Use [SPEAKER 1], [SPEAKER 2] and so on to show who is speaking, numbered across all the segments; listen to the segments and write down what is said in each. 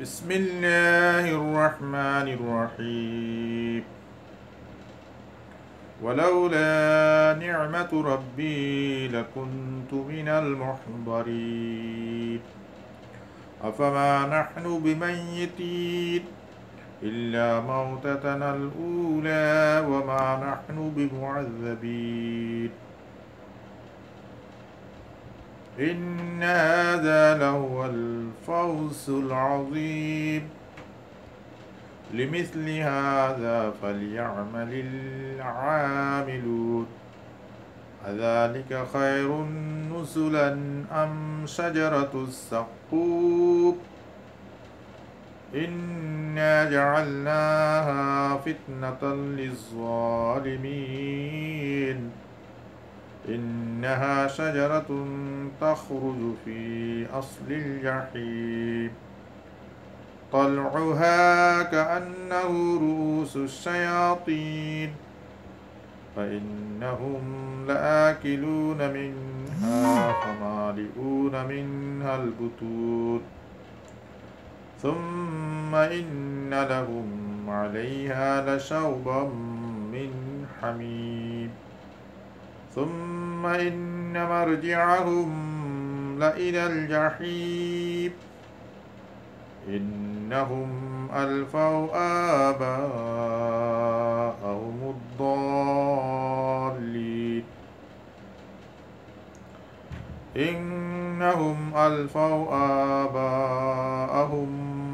[SPEAKER 1] بسم الله الرحمن الرحيم. ولولا نعمة ربي لكنت من المحضرين. أفما نحن بميتين إلا موتتنا الأولى وما نحن بمعذبين. إن هذا لهو الفوز العظيم. لمثل هذا فليعمل العاملون. أذلك خير نزلا أم شجرة الزقوم إنا جعلناها فتنة للظالمين. إنها شجرة تخرج في أصل الجحيم طلعها كأنه رؤوس الشياطين فإنهم لآكلون منها فمالئون منها البطون ثم إن لهم عليها لشوبا من حميم ثم إن مرجعهم لإلى الجحيم. إنهم ألفوا آباءهم الضالين. إنهم ألفوا آباءهم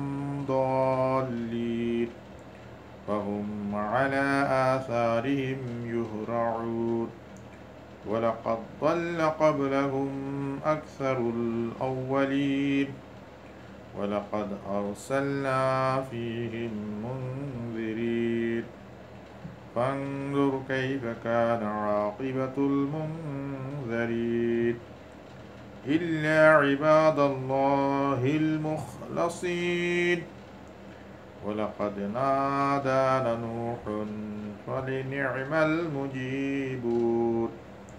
[SPEAKER 1] ضالين فهم على آثارهم يهرعون. ولقد ضل قبلهم أكثر الأولين ولقد أرسلنا فيهم منذرين فانظر كيف كان عاقبة المنذرين. إلا عباد الله المخلصين. ولقد نادانا نوح فلنعم المجيبون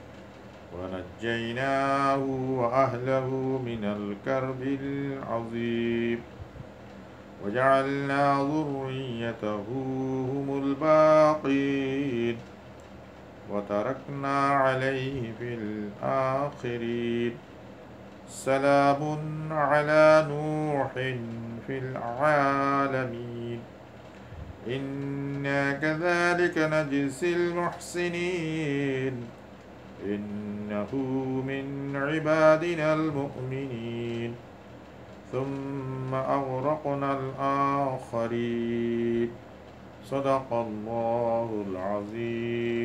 [SPEAKER 1] ونجيناه وأهله من الكرب العظيم وجعلنا ذريته هم الباقين وتركنا عليه في الآخرين. سلام على نوح في العالمين إنا كذلك نجزي المحسنين. إنه من عبادنا المؤمنين ثم أغرقنا الآخرين. صدق الله العظيم.